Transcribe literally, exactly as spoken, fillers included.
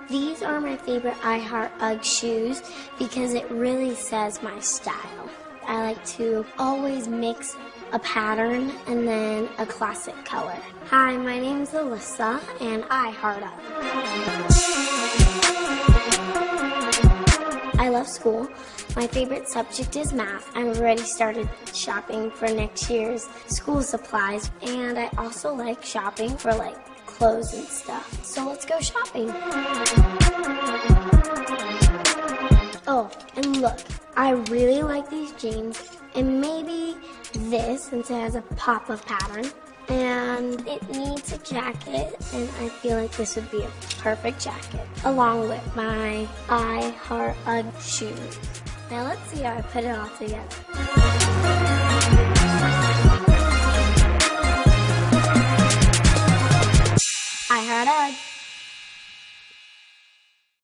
These are my favorite I Heart UGG shoes because it really says my style. I like to always mix a pattern and then a classic color. Hi, my name is Alyssa and I Heart UGG. I love school. My favorite subject is math. I've already started shopping for next year's school supplies, and I also like shopping for like clothes and stuff. So let's go shopping. Oh, and look, I really like these jeans, and maybe this, since it has a pop-up pattern, and it needs a jacket, and I feel like this would be a perfect jacket, along with my I Heart UGG shoes. Now let's see how I put it all together.